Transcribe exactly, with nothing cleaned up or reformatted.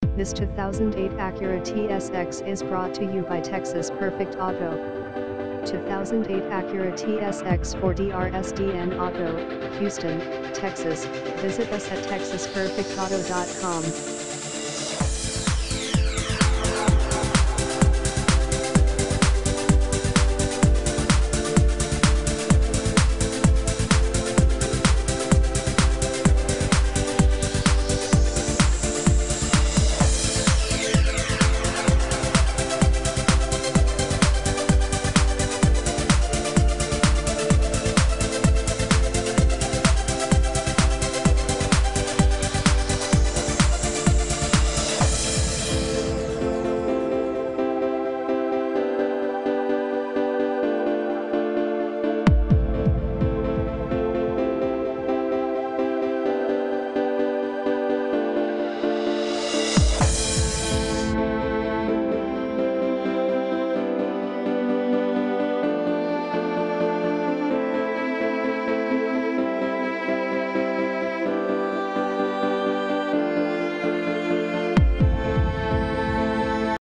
This two thousand eight Acura T S X is brought to you by Texas Perfect Auto. two thousand eight Acura T S X for D R S D N Auto, Houston, Texas. Visit us at texas perfect auto dot com.